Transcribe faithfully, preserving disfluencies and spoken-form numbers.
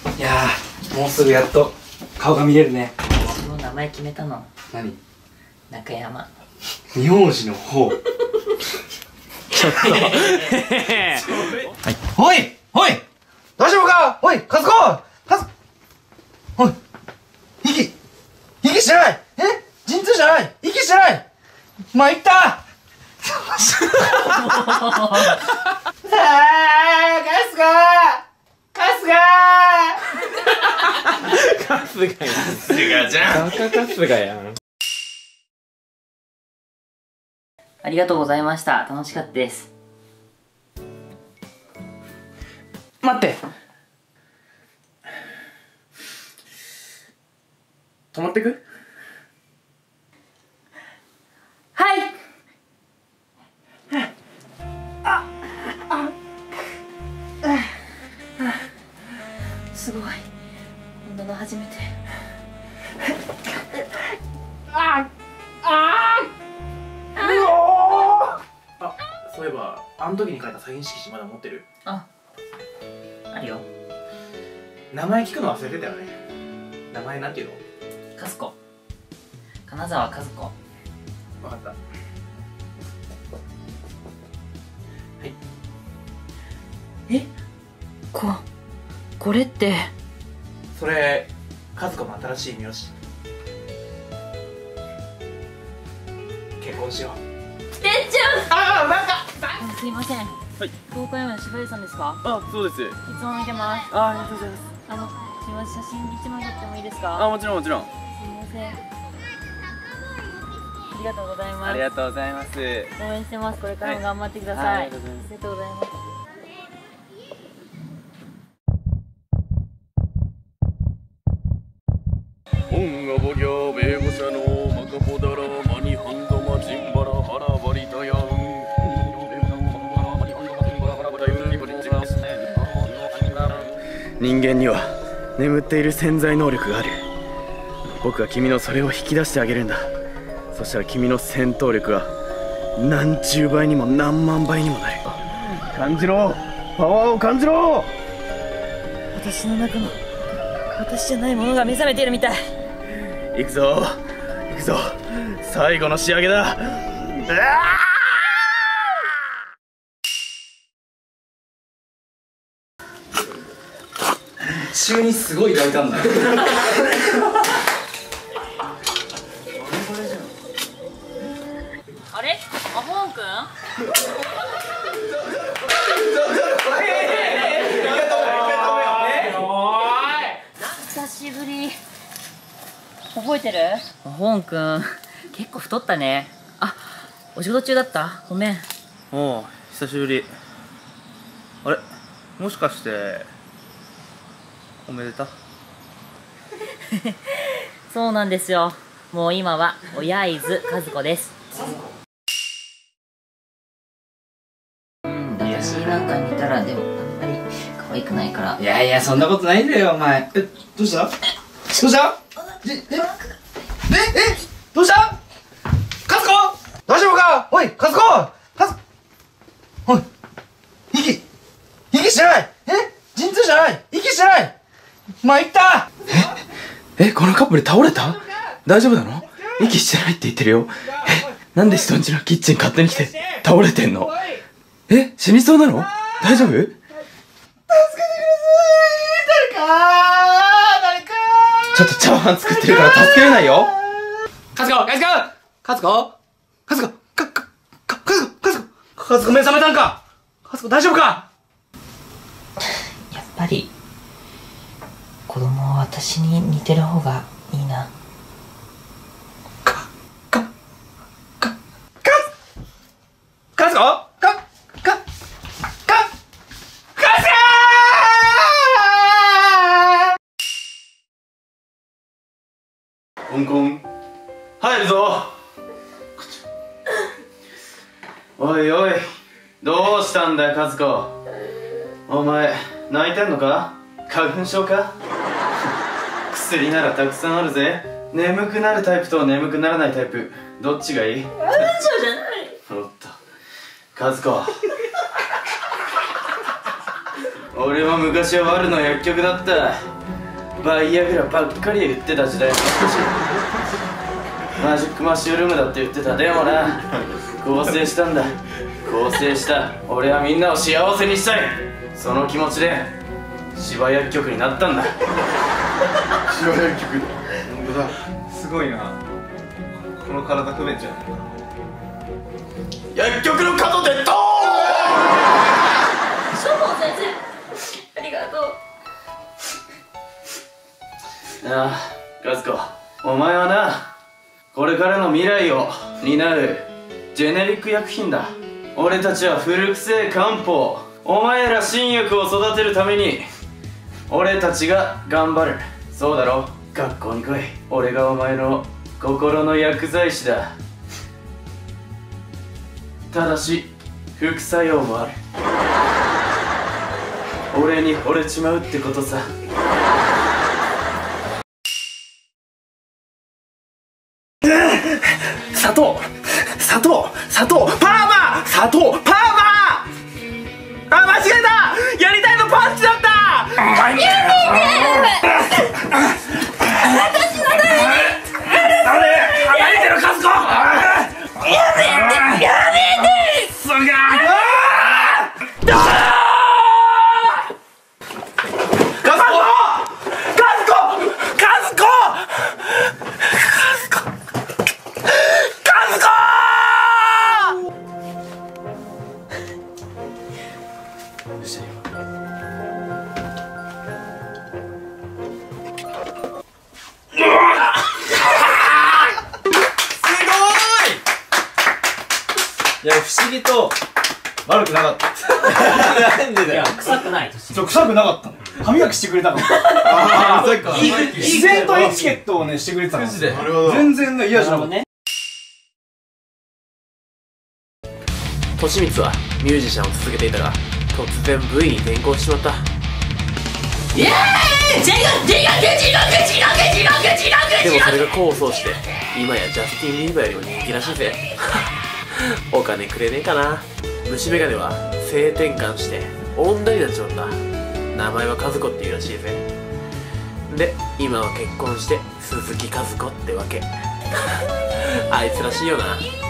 いやー、もうすぐやっと顔が見れるね。 その名前決めたの。 何？ 中山。 名字の方。ちょっと。はい。おいおい大丈夫か？おい和子和子おい息息してない。え陣痛じゃない。息してない。まいったあー春日春日春日やん。春日じゃん。バカ春日やん。 ありがとうございました。楽しかったです。 待って。止まってく？ はい。あ、あ、すごい。こんなの初めて。あ、あ、 あ、そういえばあの時に書いたサイン色紙まだ持ってる？ あ、あるよ。 名前聞くの忘れてたよね。名前なんていうの？ 和子。金沢和子。 分かった。はい。 え、ここれってそれ和子の新しい名字。結婚しよう。 てっちゃん。 ああ、なんかすいません。はい。東海山の柴井さんですか？ あ、そうです。 いつも見てます。 あ、ありがとうございます。 あの、すみません、写真一枚撮ってもいいですか？ あ、もちろんもちろん。 すみません。ありがとうございます。 ありがとうございます。 応援してます。これからも頑張ってください。はい、ありがとうございます。 本がぼぎゃ名簿者のマカポダラマニハンドマジンバラハラバリタヤン人間には眠っている潜在能力がある。僕は君のそれを引き出してあげるんだ。そしたら君の戦闘力が何十倍にも何万倍にもなる。感じろ、パワーを感じろ。 私の中の私じゃないものが目覚めているみたい。 行くぞ行くぞ、最後の仕上げだ。 中にすごい抱いたんだよ。 あれ、アホンくん？久しぶり。覚えてる？アホンくん、結構太ったね。あ、お仕事中だった？ごめん。 おう、久しぶり。あれ、もしかしておめでた？ そうなんですよ。もう今は親伊豆和子です。うん、私なんか見たらでもあんまり可愛くないから。 いやいや、そんなことないんだよお前。え、どうした？どうした？え、え、え、え、どうした？和子大丈夫か？おい和子和子おい息息してない。え陣痛じゃない。息してない。まいったええ、このカップル倒れた？大丈夫なの？息してないって言ってるよ。え、なんで人んちのキッチン勝手に来て倒れてんの？え、死にそうなの？大丈夫？助けてください。誰か誰かちょっとチャーハン作ってるから助けれないよ。カツコカツコカツコカツコカカカカツコカツコカツコ目覚めたんか？カツコ大丈夫か？ やっぱり子供は私に似てる方がいいな。 かかかかカツコかかかカツコンコン、入るぞ。おいおい、どうしたんだよ和子。お前泣いてんのか？花粉症か？薬ならたくさんあるぜ。眠くなるタイプと眠くならないタイプ、どっちがいい？ 花粉症じゃない。 おっと和子俺も昔はワルの薬局だった。 バイアグラばっかり売ってた時代もあったし、マジックマッシュルームだって言ってた。でもな、更生したんだ。更生した。俺はみんなを幸せにしたい。その気持ちで芝薬局になったんだ。 芝薬局だ。本当だ。すごいな。この体不便じゃん。 薬局の角でドーン。 消防先生、ありがとう。 ああ、和子、お前はな、これからの未来を担うジェネリック薬品だ。俺たちは古くせえ漢方、お前ら新薬を育てるために俺たちが頑張る。そうだろ。学校に来い。俺がお前の心の薬剤師だ。ただし副作用もある。俺に惚れちまうってことさ。砂糖砂糖砂糖パーマ砂糖パーマ。あ、間違えた。やりたいのパンチだった。やめて。私のために離れてるカズコ。やめてやめて。すがー。カズコカズコカズコいや、不思議と悪くなかった。なんでだよ。 臭くないとしそう、臭くなかったの。歯磨きしてくれたの。ああ、そっか。自然とエチケットをね、してくれてたの。全然ね、嫌じゃなかった。 利光はミュージシャンを続けていたが、突然 ブイ に転向してしまった。 イエーイ。地獄地獄地獄地獄地獄地獄。 でもそれが功を奏して、今やジャスティン・ビーバーよりも人気らしいぜ。お金くれねえかな。虫眼鏡は性転換して女になっちまった。名前は和子っていうらしいぜ。で今は結婚して鈴木和子ってわけ。あいつらしいよな。